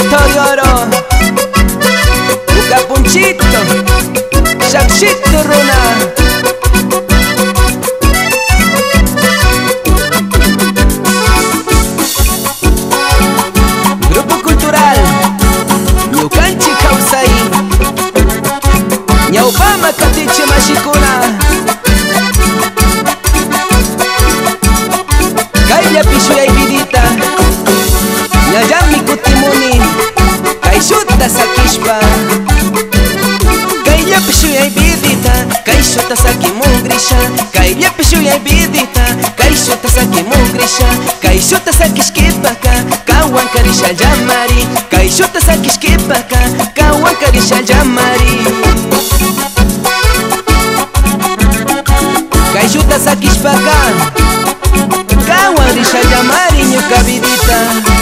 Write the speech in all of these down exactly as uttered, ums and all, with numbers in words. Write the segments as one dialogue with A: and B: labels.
A: Punchito de oro, Buca Punchito, Shakshito Runa. Grupo Cultural Ñukanchi Kausai, Ñaupama Katiche Mashikuna, Kaylla Pishuyay vidita, Ñallami kutimuni, Kayshuta sakishpa. Kaylla Pishuyay vidita, Kayshuta sakimungrisha. Kaylla Pishuyay vidita, Kayshuta sakimungrisha. Kayshuta sakishkipaka, kawan karisha llamari. Kayshuta sakishkipaka, kawan karisha llamari. Kayshuta sakishpaka, kawan risha llamari ñuka vidita.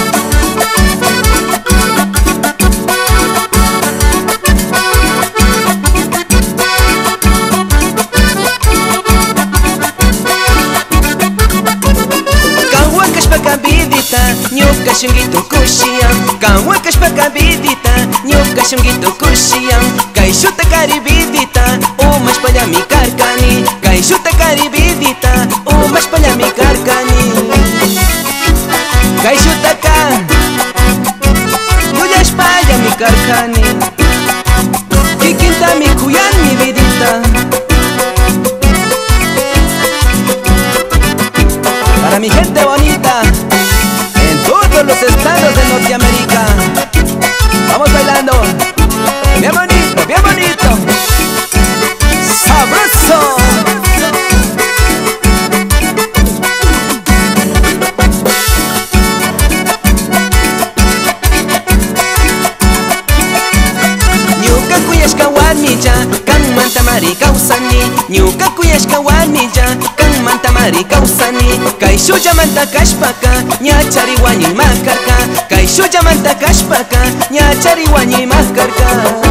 A: Ñuka shunguito kushiyan, kawakashpaka vidita. Ñuka shunguito kushiyan, kayshuta kari vidita. Umashpallami karkani, kayshuta kari vidita. Umashpallami karkani. Kayshutaka yuyashpallami karkani. Kikintami kuyanmi vidita. Para mi gente bonita todos los estados de Norteamérica, vamos bailando, bien bonito, bien bonito, sabroso. Ñuka kuyashka warmilla, kan mantamari kawsani. Ñuka kuyashka warmilla, kan mantamari kawsani. Kayshulla manta kashpaka, ñachari wañi makarka. Kayshulla manta kashpaka, ñachari wañi makarka.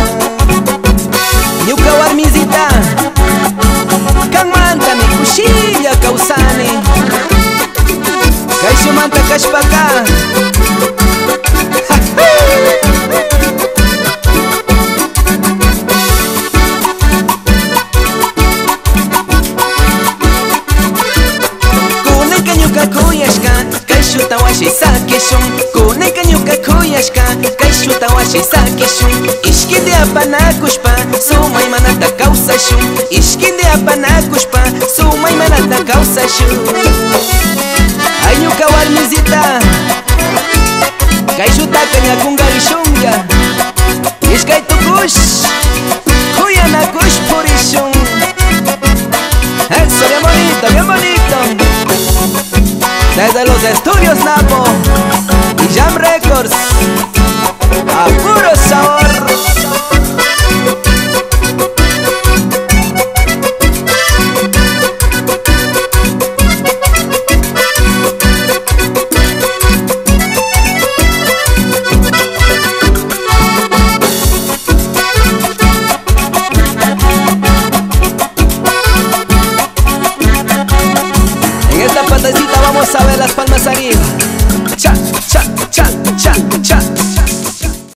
A: Ñuka warmisita, kan manta mi kushilla kawsani. Kayshu manta kashpaka, kayshuta washi sakishun. Kunayka ñuka kuyashka, kayshuta washi sakishun. Ishkindi apanakushpa, sumay manata kawsashun. Ishkindi apanakushpa, sumay manata kawsashun. Ay ñuka warmisita, kayshutaka ñakungarishunga. Ishkay tukush, kuyanakush purishun. Eso, bien bonito, bien bonito. Desde los estudios Napo y Jam Records.